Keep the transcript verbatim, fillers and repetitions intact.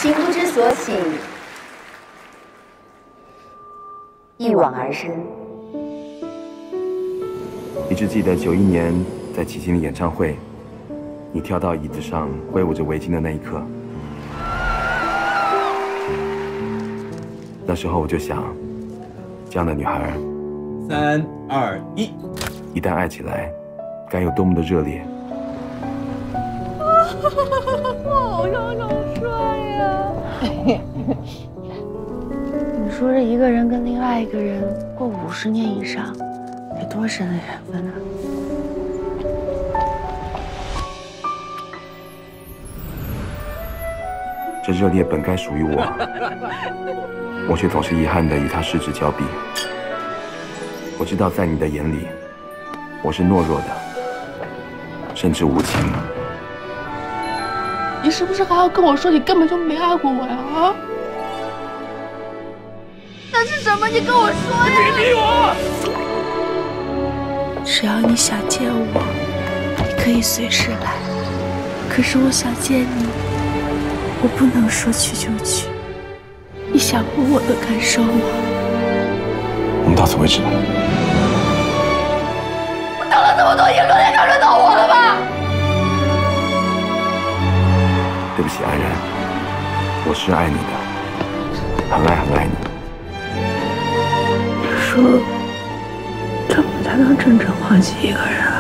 情不知所起，一往而深。 你只记得九一年在齐秦的演唱会，你跳到椅子上挥舞着围巾的那一刻。那时候我就想，这样的女孩， 三二一， 一旦爱起来，该有多么的热烈。 好想想帅呀！你说这一个人跟另外一个人过五十年以上，得多深的缘分啊！ 这热烈本该属于我，我却总是遗憾地与他失之交臂。我知道，在你的眼里，我是懦弱的，甚至无情。 你是不是还要跟我说你根本就没爱过我呀？啊？那是什么？你跟我说呀！ 别逼我！ 只要你想见我，你可以随时来。可是我想见你，我不能说去就去。你想过我的感受吗？ 我们到此为止吧。 我等了这么多年，轮得轮到我了吧？ 对不起，安然，我是爱你的，很爱很爱你。 你说，怎么才能真正忘记一个人？